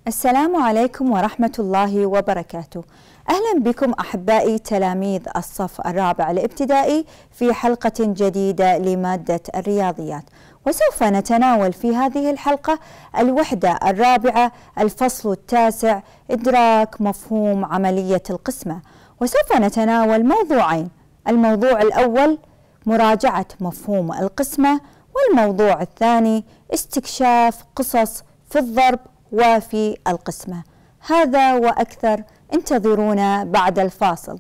السلام عليكم ورحمة الله وبركاته. أهلا بكم أحبائي تلاميذ الصف الرابع الابتدائي في حلقة جديدة لمادة الرياضيات، وسوف نتناول في هذه الحلقة الوحدة الرابعة الفصل التاسع إدراك مفهوم عملية القسمة، وسوف نتناول موضوعين. الموضوع الأول مراجعة مفهوم القسمة، والموضوع الثاني استكشاف قصص في الضرب وفي القسمة. هذا وأكثر، انتظرونا بعد الفاصل.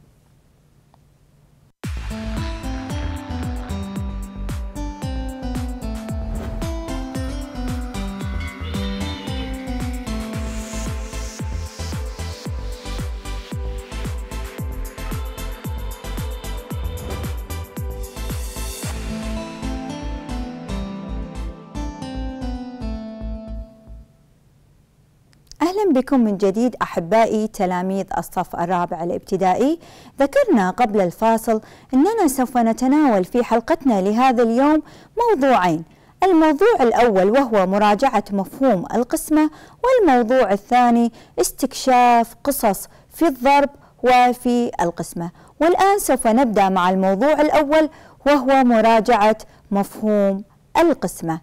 أهلا بكم من جديد أحبائي تلاميذ الصف الرابع الابتدائي. ذكرنا قبل الفاصل أننا سوف نتناول في حلقتنا لهذا اليوم موضوعين. الموضوع الأول وهو مراجعة مفهوم القسمة، والموضوع الثاني استكشاف قصص في الضرب وفي القسمة. والآن سوف نبدأ مع الموضوع الأول وهو مراجعة مفهوم القسمة.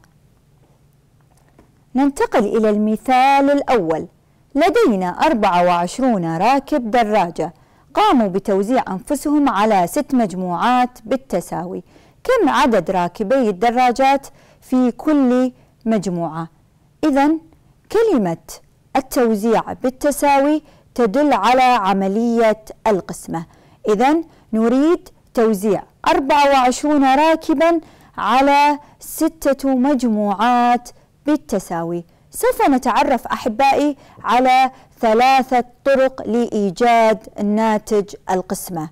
ننتقل إلى المثال الأول. لدينا 24 راكب دراجة قاموا بتوزيع أنفسهم على 6 مجموعات بالتساوي. كم عدد راكبي الدراجات في كل مجموعة؟ إذن كلمة التوزيع بالتساوي تدل على عملية القسمة. إذن نريد توزيع 24 راكبا على 6 مجموعات بالتساوي. سوف نتعرف أحبائي على 3 طرق لإيجاد ناتج القسمة.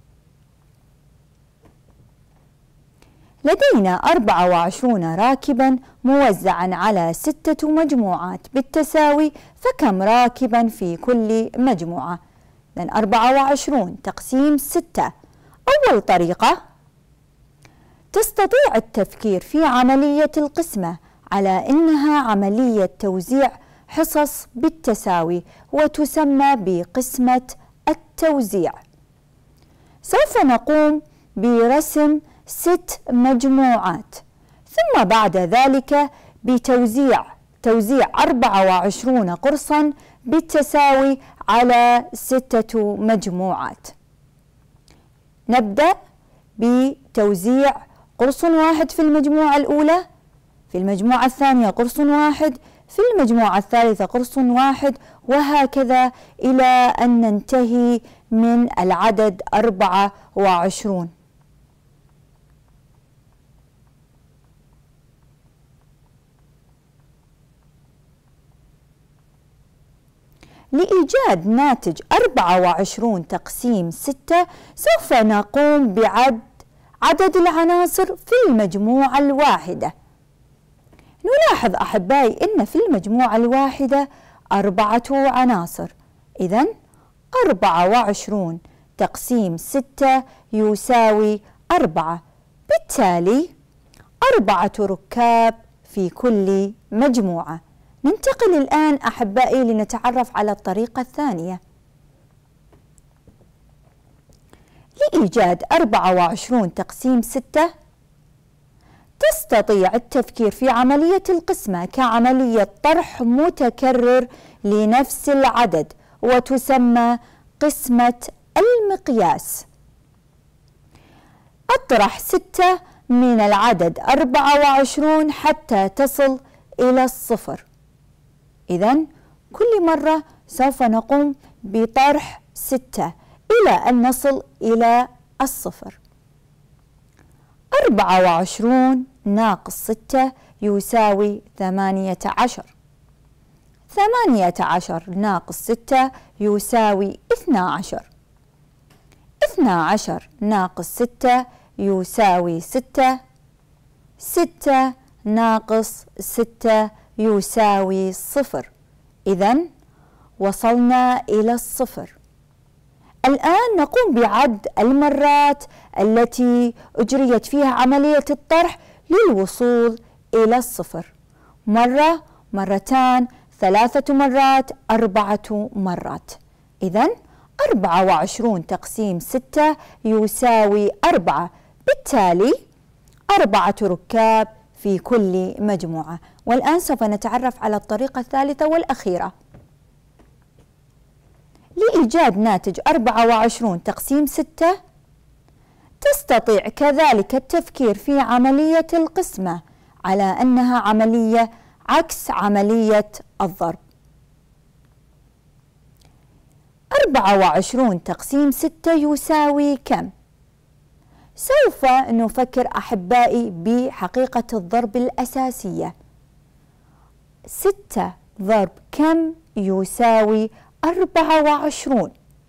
لدينا 24 راكبا موزعا على 6 مجموعات بالتساوي، فكم راكبا في كل مجموعة؟ 24 تقسيم 6. أول طريقة، تستطيع التفكير في عملية القسمة على إنها عملية توزيع حصص بالتساوي، وتسمى بقسمة التوزيع. سوف نقوم برسم 6 مجموعات، ثم بعد ذلك بتوزيع 24 قرصا بالتساوي على 6 مجموعات. نبدأ بتوزيع قرص واحد في المجموعة الأولى، في المجموعة الثانية قرص واحد، في المجموعة الثالثة قرص واحد، وهكذا إلى أن ننتهي من العدد 24. لإيجاد ناتج 24 تقسيم 6 سوف نقوم بعد عدد العناصر في المجموعة الواحدة. نلاحظ أحبائي أن في المجموعة الواحدة 4 عناصر. إذن 24 تقسيم 6 يساوي 4، بالتالي 4 ركاب في كل مجموعة. ننتقل الآن أحبائي لنتعرف على الطريقة الثانية. لإيجاد 24 تقسيم 6 تستطيع التفكير في عملية القسمة كعملية طرح متكرر لنفس العدد، وتسمى قسمة المقياس. أطرح 6 من العدد 24 حتى تصل إلى الصفر. إذن كل مرة سوف نقوم بطرح 6 إلى أن نصل إلى الصفر. 24 ناقص 6 يساوي 18. 18 ناقص 6 يساوي 12. 12 ناقص 6 يساوي 6. 6 ناقص 6 يساوي 0. إذن وصلنا إلى الصفر. الآن نقوم بعد المرات التي أجريت فيها عملية الطرح للوصول إلى الصفر. مرة، مرتان، 3 مرات 4 مرات. إذن 24 تقسيم 6 يساوي 4، بالتالي 4 ركاب في كل مجموعة. والآن سوف نتعرف على الطريقة الثالثة والأخيرة لإيجاد ناتج 24 تقسيم 6. تستطيع كذلك التفكير في عملية القسمة على أنها عملية عكس عملية الضرب. 24 تقسيم 6 يساوي كم؟ سوف نفكر أحبائي بحقيقة الضرب الأساسية. 6 ضرب كم يساوي 24.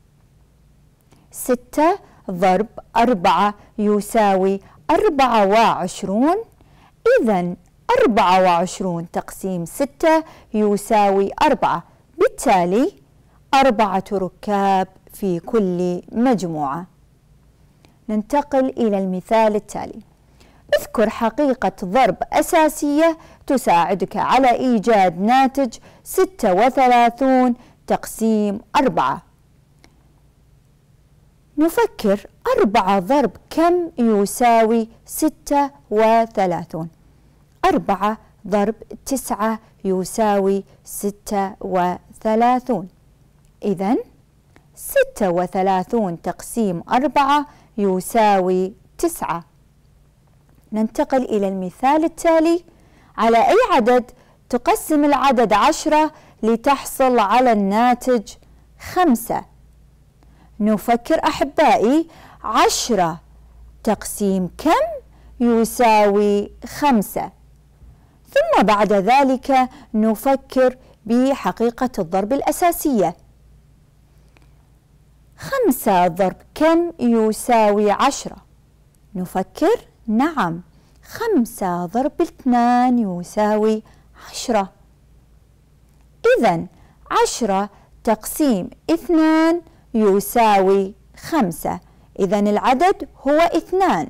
6 ضرب 4 يساوي 24. إذن 24 تقسيم 6 يساوي 4، بالتالي 4 ركاب في كل مجموعة. ننتقل إلى المثال التالي. اذكر حقيقة ضرب أساسية تساعدك على إيجاد ناتج 36 تقسيم 4. نفكر 4 ضرب كم يساوي 36. 4 ضرب 9 يساوي 36. إذن 36 تقسيم 4 يساوي 9. ننتقل إلى المثال التالي. على أي عدد تقسم العدد 10 لتحصل على الناتج 5؟ نفكر أحبائي. 10 تقسيم كم يساوي 5. ثم بعد ذلك نفكر بحقيقة الضرب الأساسية. 5 ضرب كم يساوي 10؟ نفكر. نعم، 5 ضرب 2 يساوي 10. إذن 10 تقسيم 2 يساوي 5. إذن العدد هو 2.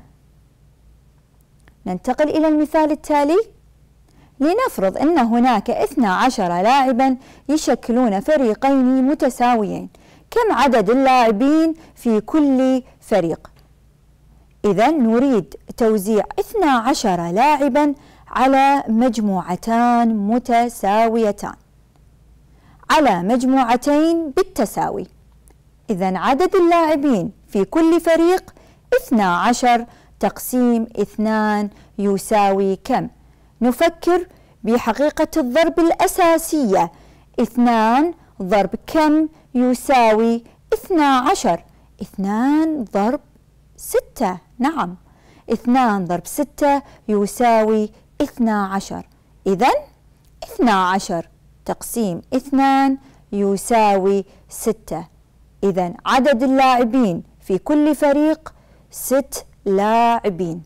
ننتقل إلى المثال التالي. لنفرض أن هناك 12 لاعبا يشكلون فريقين متساويين. كم عدد اللاعبين في كل فريق؟ إذن نريد توزيع 12 لاعبا على مجموعتان متساويتان على مجموعتين بالتساوي. إذن عدد اللاعبين في كل فريق 12 تقسيم 2 يساوي كم؟ نفكر بحقيقة الضرب الأساسية. 2 ضرب كم يساوي 12؟ 2 ضرب 6. نعم، 2 ضرب 6 يساوي 12. إذن 12 تقسيم 2 يساوي 6. إذن عدد اللاعبين في كل فريق 6 لاعبين.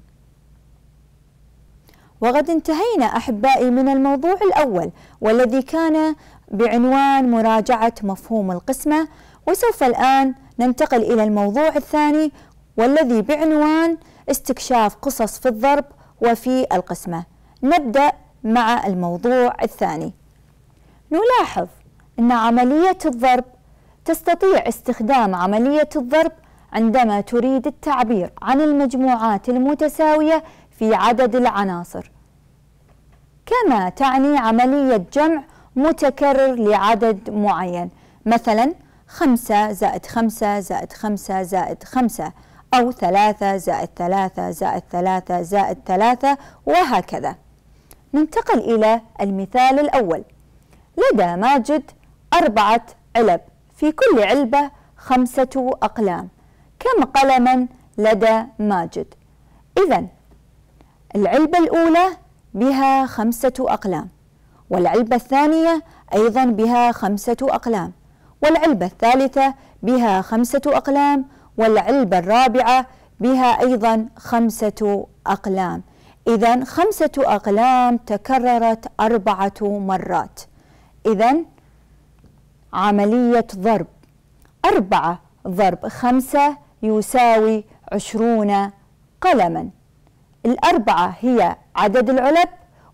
وقد انتهينا أحبائي من الموضوع الأول والذي كان بعنوان مراجعة مفهوم القسمة، وسوف الآن ننتقل إلى الموضوع الثاني والذي بعنوان استكشاف قصص في الضرب وفي القسمة. نبدأ مع الموضوع الثاني. نلاحظ أن عملية الضرب تستطيع استخدام عملية الضرب عندما تريد التعبير عن المجموعات المتساوية في عدد العناصر، كما تعني عملية جمع متكرر لعدد معين، مثلا 5 زائد 5 زائد 5 زائد 5، أو 3 زائد 3 زائد 3 زائد 3، وهكذا. ننتقل إلى المثال الأول. لدى ماجد 4 علب، في كل علبة 5 أقلام. كم قلما لدى ماجد؟ إذن العلبة الأولى بها 5 أقلام، والعلبة الثانية أيضا بها 5 أقلام، والعلبة الثالثة بها 5 أقلام، والعلبة الرابعة بها أيضا 5 أقلام. إذن 5 أقلام تكررت 4 مرات. إذن عملية ضرب 4 ضرب 5 يساوي 20 قلما. 4 هي عدد العلب،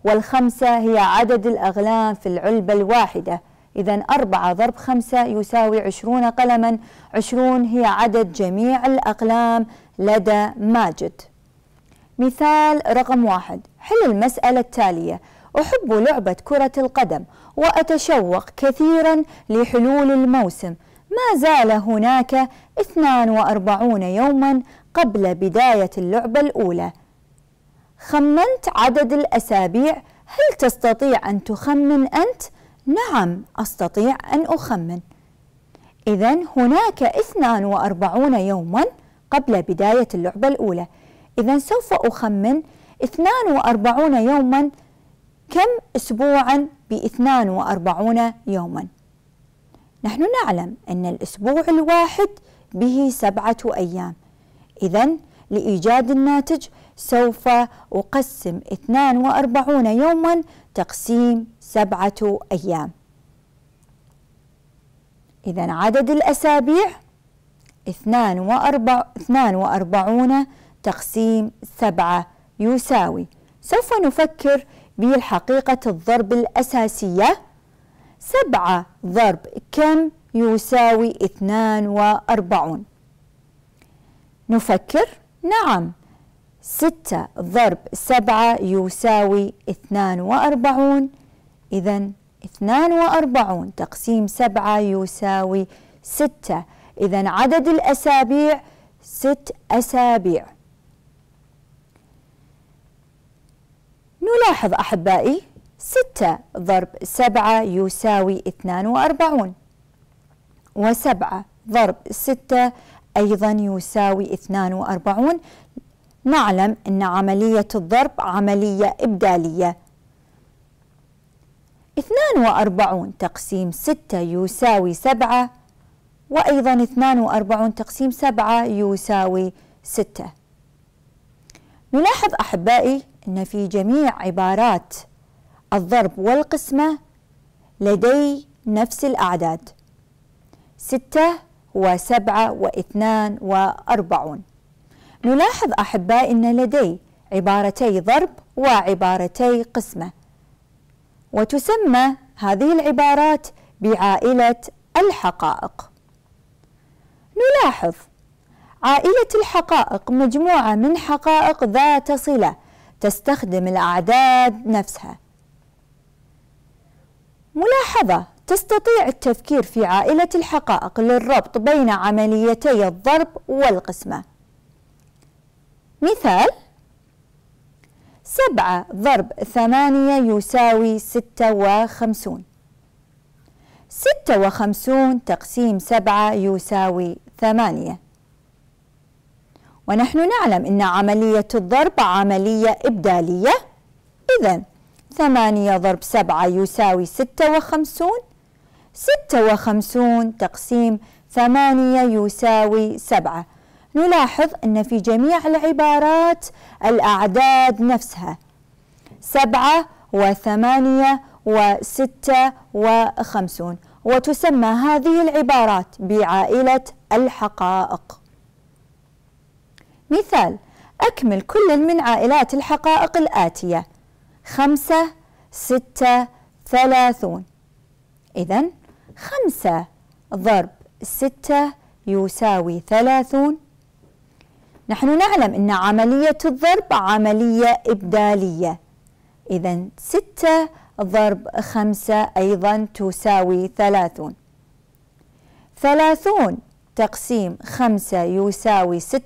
والخمسة هي عدد الأقلام في العلبة الواحدة. إذن 4 ضرب 5 يساوي 20 قلما. 20 هي عدد جميع الأقلام لدى ماجد. مثال رقم 1. حل المسألة التالية: أحب لعبة كرة القدم وأتشوق كثيرا لحلول الموسم. ما زال هناك 42 يوما قبل بداية اللعبة الأولى. خمنت عدد الأسابيع. هل تستطيع أن تخمن أنت؟ نعم، أستطيع أن أخمن. إذن هناك 42 يوما قبل بداية اللعبة الأولى. إذن سوف أخمن 42 يوما. كم أسبوعا ب42 يوما؟ نحن نعلم أن الأسبوع الواحد به 7 أيام. إذن لإيجاد الناتج سوف أقسم 42 يوما تقسيم 7 أيام. إذن عدد الأسابيع 42 تقسيم 7 يساوي. سوف نفكر بالحقيقة الضرب الأساسية. 7 ضرب كم يساوي 42. نفكر. نعم، 6 ضرب 7 يساوي 42. إذن 42 تقسيم 7 يساوي 6. إذن عدد الأسابيع 6 أسابيع. نلاحظ أحبائي 6 ضرب 7 يساوي 42، و7 ضرب 6 أيضا يساوي 42. نعلم أن عملية الضرب عملية إبدالية. 42 تقسيم 6 يساوي 7، وأيضا 42 تقسيم 7 يساوي 6. نلاحظ أحبائي أن في جميع عبارات الضرب والقسمة لدي نفس الأعداد 6 و7 و42. نلاحظ أحبائي أن لدي عبارتي ضرب وعبارتي قسمة، وتسمى هذه العبارات بعائلة الحقائق. نلاحظ عائلة الحقائق مجموعة من حقائق ذات صلة تستخدم الأعداد نفسها. ملاحظة: تستطيع التفكير في عائلة الحقائق للربط بين عمليتي الضرب والقسمة. مثال: 7 ضرب 8 يساوي 56. 56 تقسيم 7 يساوي 8. ونحن نعلم أن عملية الضرب عملية إبدالية. إذن 8 ضرب 7 يساوي 56. 56 تقسيم 8 يساوي 7. نلاحظ أن في جميع العبارات الأعداد نفسها 7 و8 و6 و50، وتسمى هذه العبارات بعائلة الحقائق. مثال: أكمل كل من عائلات الحقائق الآتية: 5 6 30. إذن 5 ضرب 6 يساوي 30. نحن نعلم أن عملية الضرب عملية إبدالية. إذن 6 ضرب 5 أيضا تساوي 30. 30 تقسيم 5 يساوي 6،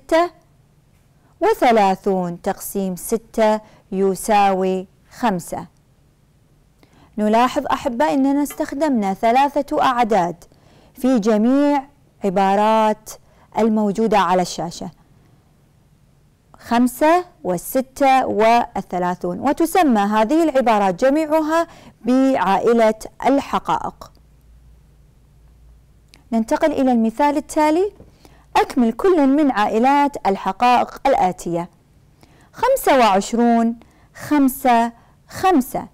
و30 تقسيم 6 يساوي 5. نلاحظ أحبائي أننا استخدمنا 3 أعداد في جميع عبارات الموجودة على الشاشة: 5 و6 و30، وتسمى هذه العبارات جميعها بعائلة الحقائق. ننتقل إلى المثال التالي: أكمل كل من عائلات الحقائق الآتية: 25 5 5.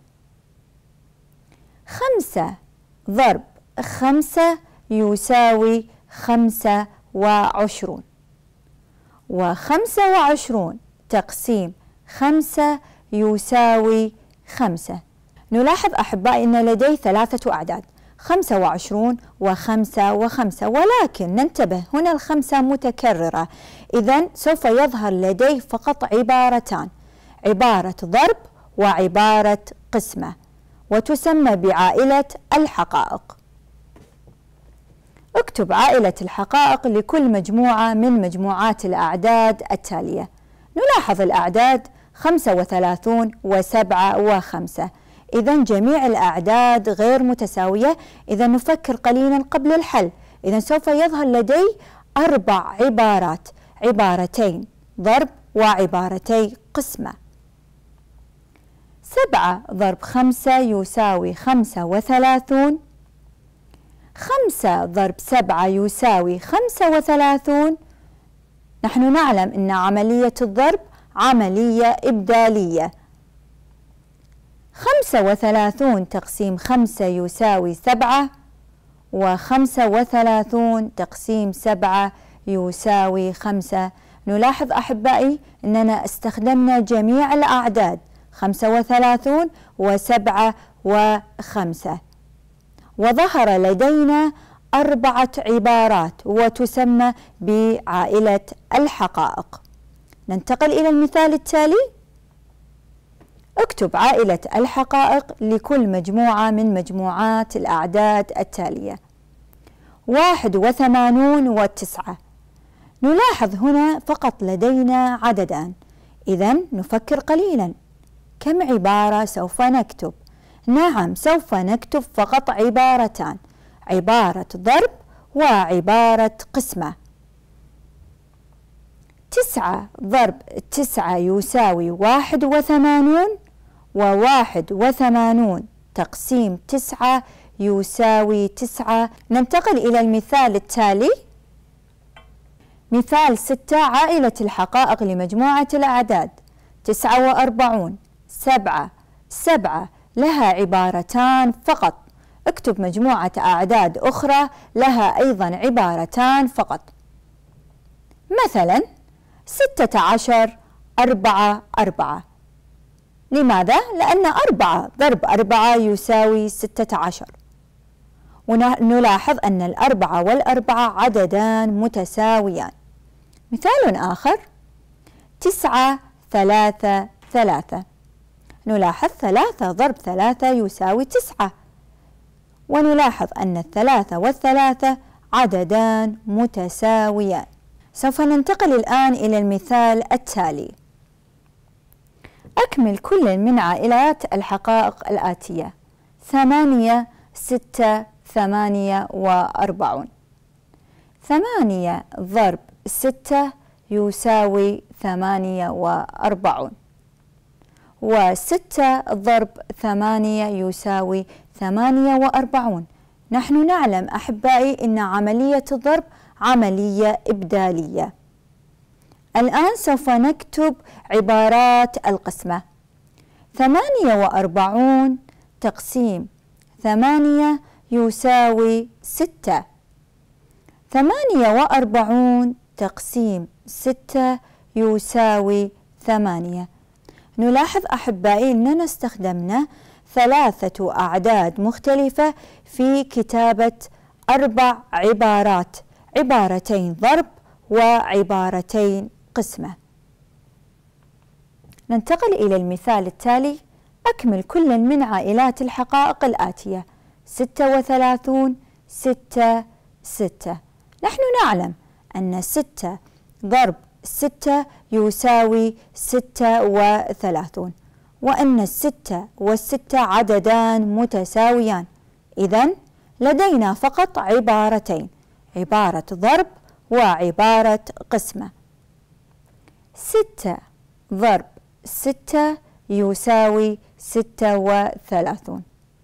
5 ضرب 5 يساوي 25، و25 تقسيم 5 يساوي 5. نلاحظ أحبائي أن لدي 3 أعداد 25 و5 و5، ولكن ننتبه هنا ال5 متكررة، إذن سوف يظهر لدي فقط عبارتان، عبارة ضرب وعبارة قسمة، وتسمى بعائلة الحقائق. اكتب عائلة الحقائق لكل مجموعة من مجموعات الأعداد التالية. نلاحظ الأعداد 35 و7 و5، إذن جميع الأعداد غير متساوية، إذن نفكر قليلا قبل الحل. إذن سوف يظهر لدي 4 عبارات، عبارتين ضرب وعبارتي قسمة. 7 ضرب 5 يساوي 35، 5 ضرب 7 يساوي 35. نحن نعلم أن عملية الضرب عملية إبدالية. 35 تقسيم 5 يساوي 7، و35 تقسيم 7 يساوي 5. نلاحظ أحبائي أننا استخدمنا جميع الأعداد 35 و7 و5، وظهر لدينا 4 عبارات وتسمى بعائلة الحقائق. ننتقل إلى المثال التالي. اكتب عائلة الحقائق لكل مجموعة من مجموعات الأعداد التالية. 81 و9. نلاحظ هنا فقط لدينا عددان، إذن نفكر قليلا، كم عبارة سوف نكتب؟ نعم، سوف نكتب فقط عبارتان، عبارة ضرب وعبارة قسمة. 9 ضرب 9 يساوي 81، و81 تقسيم 9 يساوي 9. ننتقل إلى المثال التالي. مثال 6 عائلة الحقائق لمجموعة الأعداد 49 7 لها عبارتان فقط. اكتب مجموعة أعداد أخرى لها أيضا عبارتان فقط، مثلا 16 4. لماذا؟ لأن 4 ضرب 4 يساوي 16، ونلاحظ أن 4 و4 عددان متساويان. مثال آخر 9 3. نلاحظ 3 ضرب 3 يساوي 9، ونلاحظ أن 3 و3 عددان متساويان. سوف ننتقل الآن إلى المثال التالي. أكمل كل من عائلات الحقائق الآتية: 8 6 48. 8 ضرب 6 يساوي 48، و6 ضرب 8 يساوي 48. نحن نعلم أحبائي أن عملية الضرب عملية إبدالية. الآن سوف نكتب عبارات القسمة. 48 تقسيم 8 يساوي 6، 48 تقسيم 6 يساوي 8. نلاحظ أحبائي أننا استخدمنا 3 أعداد مختلفة في كتابة 4 عبارات، عبارتين ضرب وعبارتين قسمة. ننتقل إلى المثال التالي. أكمل كل من عائلات الحقائق الآتية: 36 6. نحن نعلم أن 6 ضرب 6 يساوي 36، وأن 6 و6 عددان متساويان، إذن لدينا فقط عبارتين، عبارة ضرب وعبارة قسمة. 6 ضرب 6 يساوي 36،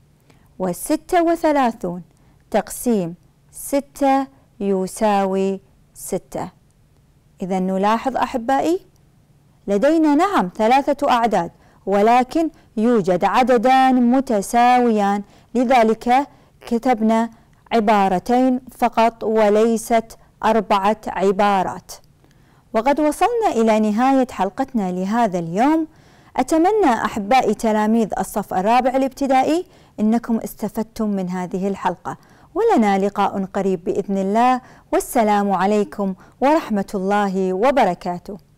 و36 تقسيم 6 يساوي 6. إذا نلاحظ أحبائي لدينا نعم 3 أعداد، ولكن يوجد عددان متساويان، لذلك كتبنا عبارتين فقط وليست 4 عبارات. وقد وصلنا إلى نهاية حلقتنا لهذا اليوم. أتمنى أحبائي تلاميذ الصف الرابع الابتدائي أنكم استفدتم من هذه الحلقة، ولنا لقاء قريب بإذن الله، والسلام عليكم ورحمة الله وبركاته.